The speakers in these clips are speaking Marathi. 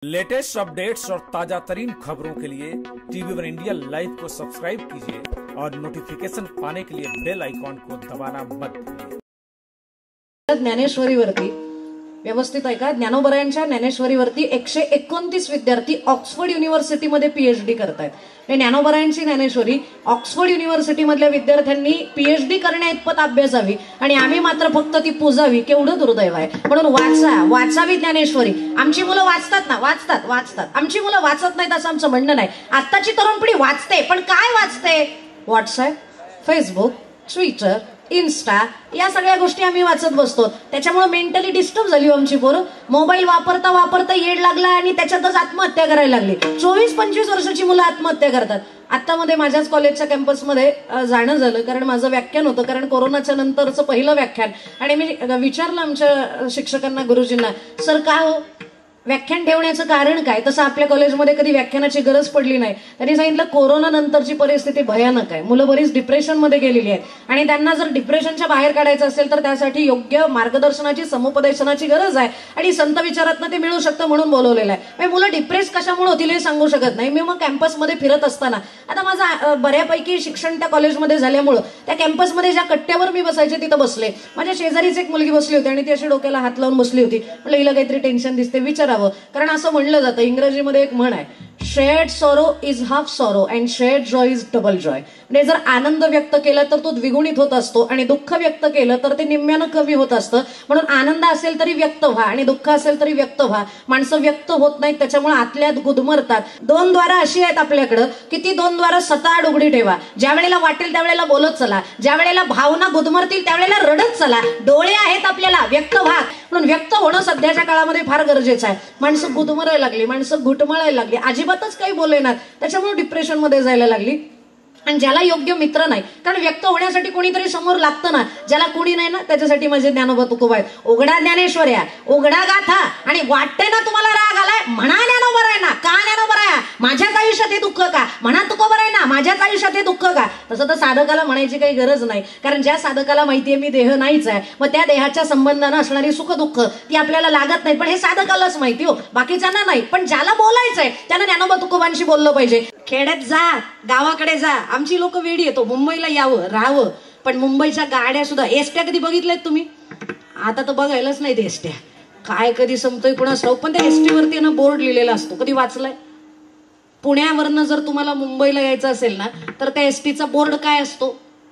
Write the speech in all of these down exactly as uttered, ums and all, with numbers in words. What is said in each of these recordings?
लेटेस्ट अपडेट्स और ताजा तरीन खबरों के लिए टीवी वन इंडिया लाइव को सब्सक्राइब कीजिए और नोटिफिकेशन पाने के लिए बेल आइकॉन को दबाना मत भूलिए। ज्ञानेश्वरीवरती व्यवस्थित आहे का? ज्ञानोबरायांच्या ज्ञानेश्वरीवरती एकशे एकोणतीस विद्यार्थी ऑक्सफर्ड युनिव्हर्सिटीमध्ये पीएचडी करतायत। ज्ञानोबरायांची ज्ञानेश्वरी ऑक्सफर्ड युनिव्हर्सिटी मधल्या विद्यार्थ्यांनी पीएचडी करण्याइतपत अभ्यासावी आणि आम्ही मात्र फक्त ती पूजावी, केवढं दुर्दैव आहे। म्हणून वाचा वाचावी ज्ञानेश्वरी। आमची मुलं वाचतात ना, वाचतात वाचतात आमची मुलं वाचत नाहीत असं आमचं म्हणणं नाही। आत्ताची तरुण पिढी वाचते, पण काय वाचते? व्हॉट्सअप, फेसबुक, ट्विटर, इन्स्टा या सगळ्या गोष्टी आम्ही वाचत बसतो। त्याच्यामुळे मेंटली डिस्टर्ब झाली आमची पोरं। मोबाईल वापरता वापरता येड लागला आणि त्याच्यातच आत्महत्या करायला लागली। चोवीस पंचवीस वर्षाची मुलं आत्महत्या करतात। आता मध्ये माझ्याच कॉलेजच्या कॅम्पसमध्ये जाणं झालं, कारण माझं व्याख्यान होतं, कारण कोरोनाच्या नंतरचं पहिलं व्याख्यान। आणि मी विचारलं आमच्या शिक्षकांना, गुरुजींना, सर का हो व्याख्यान ठेवण्याचं कारण काय? तसं आपल्या कॉलेजमध्ये कधी व्याख्यानाची गरज पडली नाही। त्यांनी सांगितलं कोरोना नंतरची परिस्थिती भयानक आहे, मुलं बरीच डिप्रेशन मध्ये गेलेली आहेत आणि त्यांना जर डिप्रेशनच्या बाहेर काढायचं असेल तर त्यासाठी योग्य मार्गदर्शनाची, समुपदेशनाची गरज आहे आणि संत विचारातनं ते मिळू शकतं म्हणून बोलवलेलं आहे। मुलं डिप्रेस कशामुळे होतील हे सांगू शकत नाही। मी मग कॅम्पसमध्ये फिरत असताना, आता माझं बऱ्यापैकी शिक्षण त्या कॉलेजमध्ये झाल्यामुळं त्या कॅम्पसमध्ये ज्या कट्ट्यावर मी बसायचे तिथं बसले। माझ्या शेजारीच एक मुलगी बसली होती आणि ती अशी डोक्याला हात लावून बसली होती। म्हटलं हिला काहीतरी टेन्शन दिसते, विचारा। कारण असं म्हणलं जातं, इंग्रजीमध्ये एक म्हण आहे, shared sorrow is half sorrow and shared joy is double joy. म्हणजे जर आनंद व्यक्त केला तर तो द्विगुणित होत असतो आणि दुःख व्यक्त केलं तर ते निम्म्यानं कमी होत असतं। म्हणून आनंद असेल तरी व्यक्त व्हा आणि दुःख असेल तरी व्यक्त व्हा। माणसं व्यक्त होत नाहीत, त्याच्यामुळे आतल्यात गुदमरतात। दोन द्वारा अशी आहेत आपल्याकडं की ती दोन द्वारा सताड उघडी ठेवा। ज्या वेळेला वाटेल त्यावेळेला बोलत चला, ज्या वेळेला भावना गुदमरतील त्यावेळेला रडत चला। डोळे आहेत आपल्याला, व्यक्त व्हा। म्हणून व्यक्त होणं सध्याच्या काळामध्ये फार गरजेचं आहे। माणसं गुदमरायला लागली, माणसं घुटमळायला लागली, अजिबातच काही बोलेनात, त्याच्यामुळे डिप्रेशन मध्ये जायला लागली। आणि ज्याला योग्य मित्र नाही, कारण व्यक्त होण्यासाठी कोणीतरी समोर लागतं ना, ज्याला कोणी नाही ना त्याच्यासाठी माझे ज्ञानोबा तुकोबा आहेत। उघडा ज्ञानेश्वर्या, उघडा गाथा, आणि वाटते ना तुम्हाला राग आलाय, म्हणा ज्ञानोबा आहे ना, का ज्ञानोबा आहे, माझ्याच आयुष्यात हे दुःख का, म्हणा तुकोबा आहे ना, माझ्याच आयुष्यात हे दुःख का। तसं तर साधकाला म्हणायची काही गरज नाही, कारण ज्या साधकाला माहितीये मी देह नाहीच आहे, मग त्या देहाच्या संबंधानं असणारी सुख दुःख ती आपल्याला लागत नाही, पण हे साधकालाच माहिती हो, बाकीच्यांना नाही। पण ज्याला बोलायचंय त्यानं ज्ञानोबा तुकोबांशी बोललं पाहिजे। खेड्यात जा, गावाकडे जा, आमची लोक वेडी येतो, मुंबईला यावं राहावं, पण मुंबईच्या गाड्या सुद्धा, एसट्या कधी बघितल्यात तुम्ही? आता तर बघायलाच नाही ते एसट्या, काय कधी संपतोय कुणास ठाऊक। पण त्या एसटीवरती ना बोर्ड लिहिलेला असतो, कधी वाचलाय? पुण्यावरनं जर तुम्हाला मुंबईला यायचं असेल ना तर त्या एसटीचा बोर्ड काय असतो?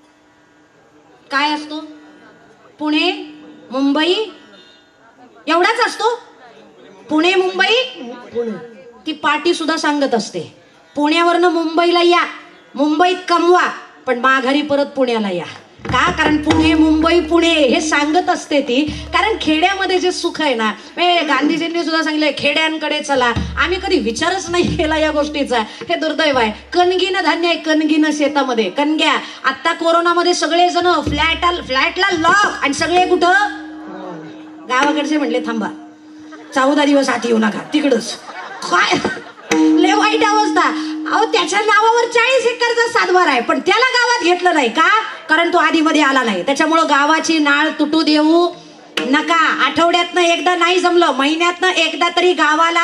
काय असतो? पुणे मुंबई एवढाच असतो। पुणे मुंबई, ती पाटी सुद्धा सांगत असते, पुण्यावरनं मुंबईला या, मुंबईत कमवा, पण माघारी परत पुण्याला या। का? कारण पुणे मुंबई पुणे हे सांगत असते ती। कारण खेड्यामध्ये जे सुख आहे ना, गांधीजींनी सुद्धा सांगितलंय खेड्यांकडे चला। आम्ही कधी विचारच नाही केला या गोष्टीचा, हे दुर्दैव आहे। कणगीनं धान्य आहे, कणगीनं शेतामध्ये कणग्या। आता कोरोनामध्ये सगळेजण फ्लॅट फ्लॅटला लॉक, आणि सगळे कुठं? गावाकडचे म्हणले थांबा, चौदा दिवस आत येऊ नका, तिकडच। काय लय वाईट अवस्था। अहो त्याच्या नावावर चाळीस एकरचा सातबार आहे, पण त्याला गावात घेतलं नाही का? कारण तो आधीमध्ये आला नाही। त्याच्यामुळं गावाची नाळ तुटू देऊ नका। आठवड्यातनं एकदा नाही जमलं, महिन्यातनं एकदा तरी गावाला।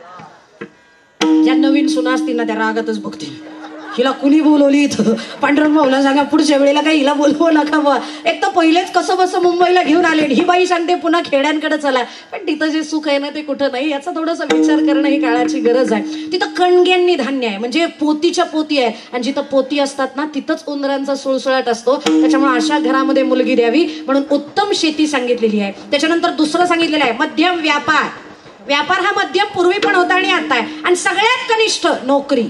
ज्या नवीन सुना असतील ना त्या रागातच बघतील, हिला कुणी बोलवली इथं, पांडुरंगाला सांगा पुढच्या वेळेला काही हिला बोलवू नका। बा एक तर पहिलेच कसं बसं मुंबईला घेऊन आले, ही बाई सांगते पुन्हा खेड्यांकडे चला, पण तिथं जे सुख आहे ना ते कुठं नाही, याचा थोडासा विचार करणं ही काळाची गरज आहे। तिथं कणग्यांनी धान्य आहे, म्हणजे पोतीच्या पोती आहे, आणि जिथं पोती असतात ना तिथंच उंदरांचा सुळसुळाट असतो। त्याच्यामुळे अशा घरामध्ये मुलगी द्यावी, म्हणून उत्तम शेती सांगितलेली आहे। त्याच्यानंतर दुसरं सांगितलेलं आहे मध्यम व्यापार। व्यापार हा मध्यम पूर्वी पण होता आणि आता आहे। आणि सगळ्यात कनिष्ठ नोकरी।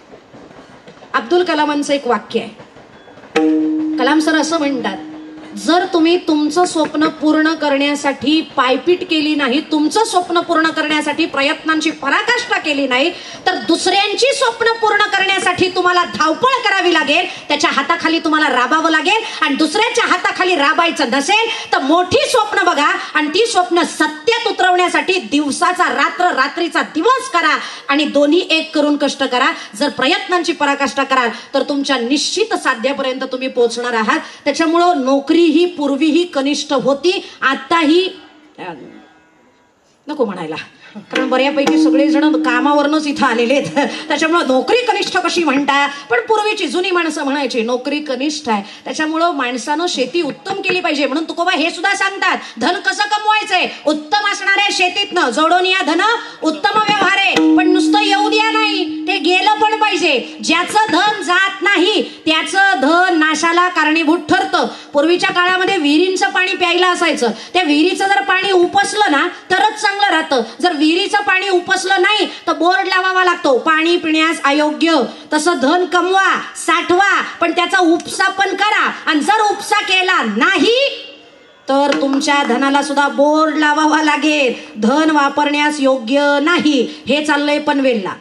अब्दुल कलामांचं एक वाक्य आहे, कलाम सर असं म्हणतात, जर तुम्ही तुमचं स्वप्न पूर्ण करण्यासाठी पायपीट केली नाही, तुमचं स्वप्न पूर्ण करण्यासाठी प्रयत्नांची पराकाष्ठा केली नाही, तर दुसऱ्यांची स्वप्न पूर्ण करण्यासाठी तुम्हाला धावपळ करावी लागेल, त्याच्या हाताखाली तुम्हाला राबावं लागेल। आणि दुसऱ्याच्या हाताखाली राबायचं नसेल तर मोठी स्वप्न बघा आणि ती स्वप्न सत्यात उतरवण्यासाठी दिवसाचा रात्र, रात्रीचा दिवस करा आणि दोन्ही एक करून कष्ट करा। जर प्रयत्नांची पराकाष्ठा कराल तर तुमच्या निश्चित साध्यापर्यंत तुम्ही पोहोचणार आहात। त्याच्यामुळे नोकरी ही पूर्वी ही कनिष्ठ होती, आता ही नको म्हणायला, कारण बऱ्यापैकी सगळेजण कामावरनच इथं आलेले आहेत, त्याच्यामुळं नोकरी कनिष्ठ कशी म्हणता, पण पूर्वीची जुनी माणसं म्हणायची नोकरी कनिष्ठ आहे, त्याच्यामुळं माणसानं शेती उत्तम केली पाहिजे. म्हणून तुकोबा हे सुद्धा सांगतात, धन कसं कमवायचंय, उत्तम असणाऱ्या शेतीतनं जोडून या धन उत्तम व्यवहार आहे. पण नुसतं येऊ द्या नाही, ते गेलं पण पाहिजे. ज्याचं धन जात नाही त्याचं धन नाशाला कारणीभूत ठरतं. पूर्वीच्या काळामध्ये विहिरींचं पाणी प्यायला असायचं, त्या विहिरीचं जर पाणी उपसलं ना तरच चांगलं राहतं. जर विहिरीचं पाणी उपसलं नाही तर बोर्ड लावावा लागतो, पाणी पिण्यास अयोग्य. तसं धन कमवा, साठवा, पण त्याचा उपसा पण करा. आणि जर उपसा केला नाही तर तुमच्या धनाला सुद्धा बोर्ड लावावा लागेल. धन वापरण्यास योग्य नाही. हे चाललंय पनवेलला.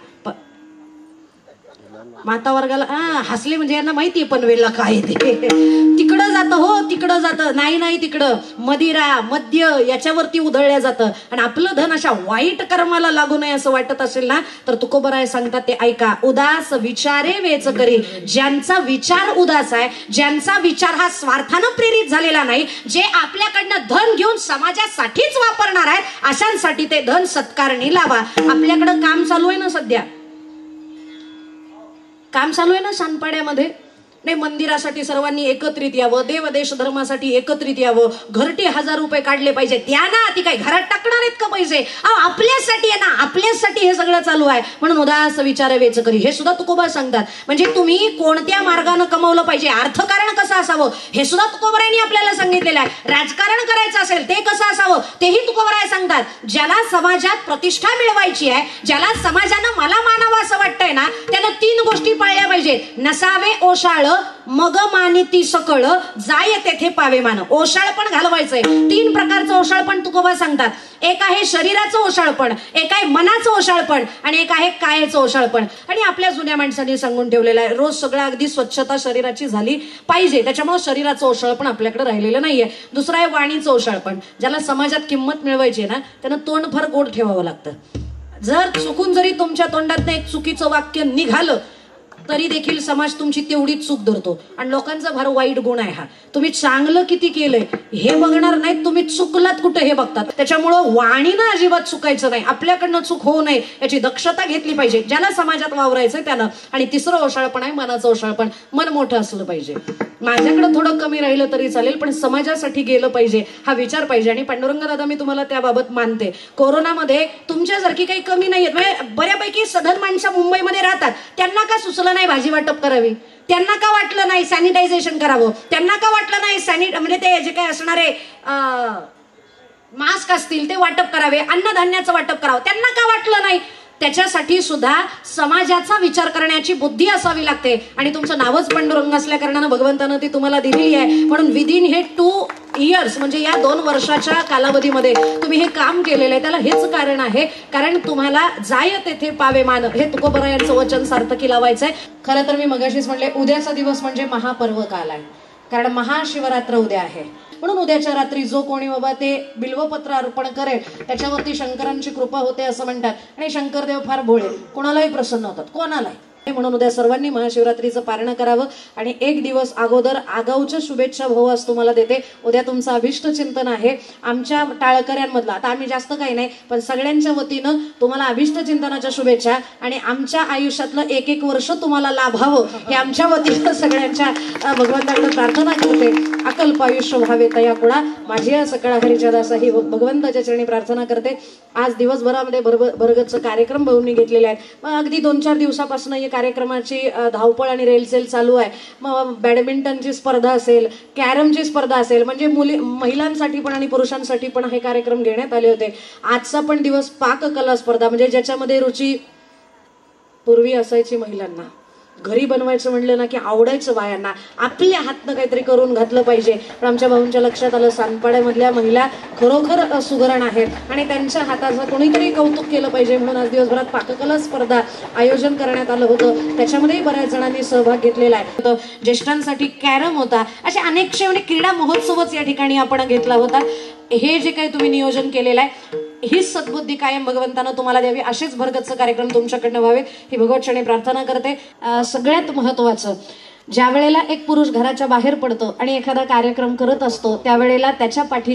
माता वर्गाला हा हसले म्हणजे यांना माहिती पनवेलला काय ते, तिकडं जातं. हो तिकडं जातं, नाही नाही तिकडं मदिरा मद्य याच्यावरती उधळल्या जातं. आणि आपलं धन अशा वाईट कर्माला लागू नये असं वाटत असेल ना तर तुकोबराय सांगतात ते ऐका. उदास विचारे वेच करी. ज्यांचा विचार उदास आहे, ज्यांचा विचार हा स्वार्थानं प्रेरित झालेला नाही, जे आपल्याकडनं धन घेऊन समाजासाठीच वापरणार आहे, अशांसाठी ते धन सत्कारणी लावा. आपल्याकडं काम चालू आहे ना सध्या, काम चालू आहे ना शानपाड्यामध्ये, नाही मंदिरासाठी सर्वांनी एकत्रित यावं, देव देश धर्मासाठी एकत्रित यावं, घरटी हजार रुपये काढले पाहिजे. द्या ना, ती काय घरात टाकणार आहेत का पैसे? अहो आपल्यासाठी आहे ना, आपल्यासाठी हे सगळं चालू आहे. म्हणून उदास विचार वेच करी, हे सुद्धा तुकोबा सांगतात. म्हणजे तुम्ही कोणत्या मार्गाने कमवलं पाहिजे, अर्थकारण कसं असावं हे सुद्धा तुकोबरायांनी आपल्याला सांगितलेलं आहे. राजकारण करायचं असेल ते कसं असावं तेही तुकोबराय सांगतात. ज्याला समाजात प्रतिष्ठा मिळवायची आहे, ज्याला समाजानं मला मानावं असं वाटतंय ना, त्यानं तीन गोष्टी पाळल्या पाहिजेत. नसावे ओशाळ, मग मानिती सकळ, जाय तेथे पावे मान. ओशाळ पण घालवायचंय. तीन प्रकारचं ओशाळ पण तुकोबा सांगतात. एक आहे शरीराचं ओशाळपण, एक आहे मनाचं ओशाळपण, आणि एक आहे कायेचं ओशाळपण. आणि आपल्या जुन्या माणसांनी सांगून ठेवलेलं आहे, रोज सगळं अगदी स्वच्छता शरीराची झाली पाहिजे. त्याच्यामुळे शरीराचं ओशाळपण आपल्याकडे राहिलेलं नाहीये. दुसरं आहे वाणीचं ओशाळपण. ज्याला समाजात किंमत मिळवायची ना त्यानं तोंड फार गोड ठेवावं लागतं. जर चुकून जरी तुमच्या तोंडातनं एक चुकीचं वाक्य निघालं तरी देखील समाज तुमची तेवढीच चूक धरतो. आणि लोकांचा फार वाईट गुण आहे हा, तुम्ही चांगलं किती केलंय हे बघणार नाहीत, तुम्ही चुकलात कुठं हे बघतात. त्याच्यामुळं वाणीनं अजिबात चुकायचं नाही, आपल्याकडनं चूक होऊ नये याची दक्षता घेतली पाहिजे ज्याला समाजात वावरायचंय त्यानं. आणि तिसरं ओशाळपण आहे मनाचं ओशाळपण. मन मोठं असलं पाहिजे. माझ्याकडे थोडं कमी राहिलं तरी चालेल, पण समाजासाठी गेलं पाहिजे हा विचार पाहिजे. आणि पांडुरंग दादा मी तुम्हाला त्याबाबत मानते. कोरोनामध्ये तुमच्यासारखी काही कमी नाहीयेत. म्हणजे बऱ्यापैकी सधन माणसं मुंबईमध्ये राहतात, त्यांना का सुचलं नाही भाजी वाटप करावी, त्यांना का वाटलं नाही सॅनिटायझेशन करावं, त्यांना का वाटलं नाही सॅनिट म्हणजे ते जे काही असणारे मास्क असतील ते वाटप करावे, अन्नधान्याचं वाटप करावं, त्यांना का वाटलं नाही? त्याच्यासाठी सुद्धा समाजाचा विचार करण्याची बुद्धी असावी लागते. आणि तुमचं नावच पांडुरंग असल्या कारणानं भगवंतानं ती तुम्हाला दिलेली आहे. म्हणून विदिन हे टू इयर्स म्हणजे या दोन वर्षाच्या कालावधीमध्ये तुम्ही हे काम केलेलं आहे. त्याला हेच कारण आहे, कारण तुम्हाला जाय तेथे पावे मान हे तुकोबरायांचं वचन सार्थकी लावायचंय. खरं तर मी मगाशीच म्हणले उद्याचा दिवस म्हणजे महापर्व काल आहे, कारण महाशिवरात्र उद्या आहे. म्हणून उद्याच्या रात्री जो कोणी बाबा ते बिल्वपत्र अर्पण करेल त्याच्यावरती शंकरांची कृपा होते असं म्हणतात. आणि शंकरदेव फार भोळे, कोणालाही प्रसन्न होतात, कोणालाही. म्हणून उद्या सर्वांनी महाशिवरात्रीचं पारण करावं. आणि एक दिवस अगोदर आगाऊच्या शुभेच्छा भावास तुम्हाला देते. उद्या तुमचं अभिष्ट चिंतन आहे आमच्या टाळकऱ्यांमधलं. आता आम्ही जास्त काही नाही, पण सगळ्यांच्या वतीनं तुम्हाला अभिष्ट चिंतनाच्या शुभेच्छा. आणि आमच्या आयुष्यातलं एक एक वर्ष तुम्हाला लाभावं हे आमच्या वतीनं सगळ्यांच्या भगवंताकडे प्रार्थना करते. अकल्प आयुष्य व्हावे तया कुळा माझी या सकाळ हरीच्या दासा ही भगवंताच्या चरणी प्रार्थना करते. आज दिवसभरामध्ये भरगतचं कार्यक्रम बहुनी घेतलेले आहेत. मग अगदी दोन चार दिवसापासून या कार्यक्रमाची धावपळ आणि रेलसेल चालू आहे. मग बॅडमिंटनची स्पर्धा असेल, कॅरमची स्पर्धा असेल, म्हणजे मुली महिलांसाठी पण आणि पुरुषांसाठी पण हे कार्यक्रम घेण्यात आले होते. आजचा पण दिवस पाककला स्पर्धा, म्हणजे ज्याच्यामध्ये रुची पूर्वी असायची महिलांना, घरी बनवायचं म्हणलं ना की आवडायचं बायांना, आपल्या हातनं काहीतरी करून घातलं पाहिजे. पण आमच्या भाऊंच्या लक्षात आलं सानपाड्यामधल्या महिला खरोखर सुगरण आहेत आणि त्यांच्या हाताचं कोणीतरी कौतुक केलं पाहिजे. म्हणून आज दिवसभरात पाककला स्पर्धा आयोजन करण्यात आलं होतं. त्याच्यामध्येही बऱ्याच जणांनी सहभाग घेतलेला आहे. ज्येष्ठांसाठी कॅरम होता, असे अनेकशे म्हणजे क्रीडा महोत्सवच या ठिकाणी आपण घेतला होता. हे जे काही तुम्ही नियोजन केलेलं आहे हीच सद्बुद्धी कायम भगवंतानं तुम्हाला द्यावी, असेच भरगतचं कार्यक्रम तुमच्याकडनं व्हावे ही भगवतचरणी प्रार्थना करते. सगळ्यात महत्वाचं, ज्या वेळेला एक पुरुष घराच्या बाहेर पडतो आणि एखादा कार्यक्रम करत असतो त्यावेळेला त्याच्या पाठीशी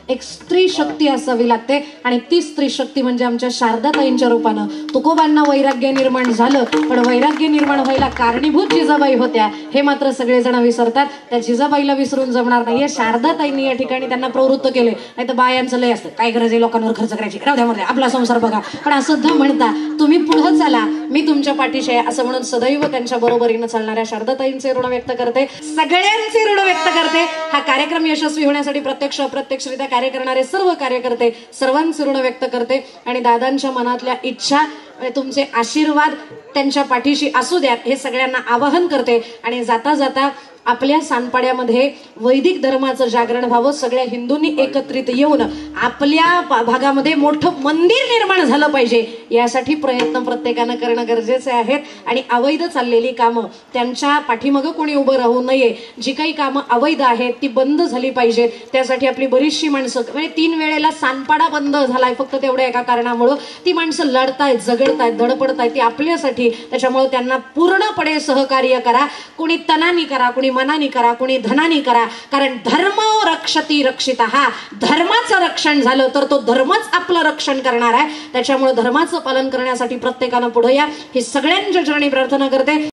एक स्त्री शक्ती असावी लागते आणि ती स्त्री शक्ती म्हणजे आमच्या शारदाताईंच्या रूपानं तुकोबांना वैराग्य निर्माण झालं, पण वैराग्य निर्माण व्हायला कारणीभूत जिजाबाई होत्या हे मात्र सगळेजण विसरतात. त्या जिजाबाईला विसरून जमणार नाहीये. शारदाताईंनी या ठिकाणी त्यांना प्रवृत्त केले, नाही तर बायांचं लय असतं, काय गरज आहे लोकांवर खर्च करायची, राहू द्या मध्ये आपला संसार बघा. पण असं न म्हणता तुम्ही पुढे चला, मी तुमच्या पाठीशी आहे असं म्हणून सदैव त्यांच्या बरोबरीनं चालणाऱ्या शारदाताईंचे ऋण व्यक्त करते, सगळ्यांचे ऋण व्यक्त करते. हा कार्यक्रम यशस्वी होण्यासाठी प्रत्यक्ष अप्रत्यक्षरित्या कार्य करणारे सर्व कार्यकर्ते सर्वांचे ऋण व्यक्त करते आणि दादांच्या मनातल्या इच्छा, तुमचे आशीर्वाद त्यांच्या पाठीशी असू द्यात हे सगळ्यांना आवाहन करते. आणि जाता जाता आपल्या सानपाड्यामध्ये वैदिक धर्माचं जागरण व्हावं, सगळ्या हिंदूंनी एकत्रित येऊन आपल्या भागामध्ये मोठं मंदिर निर्माण झालं पाहिजे यासाठी प्रयत्न प्रत्येकानं करणं गरजेचे आहेत. आणि अवैध चाललेली कामं त्यांच्या पाठीमागं कोणी उभं राहू नये. जी काही कामं अवैध आहेत ती बंद झाली पाहिजेत. त्यासाठी आपली बरीचशी माणसं, म्हणजे तीन वेळेला सानपाडा बंद झालाय फक्त तेवढ्या एका कारणामुळं. ती माणसं लढतायत, झगडतायत, धडपडतायत ती आपल्यासाठी. त्याच्यामुळे त्यांना पूर्णपणे सहकार्य करा. कोणी तनानी करा, कोणी मनानी करा, कोणी धनानी करा. कारण धर्म रक्षती रक्षिता, हा धर्माचं रक्षण झालं तर तो धर्मच आपलं रक्षण करणार आहे. त्याच्यामुळे धर्माचं पालन करण्यासाठी प्रत्येकानं पुढे या ही सगळ्यांच्या चरणी प्रार्थना करते.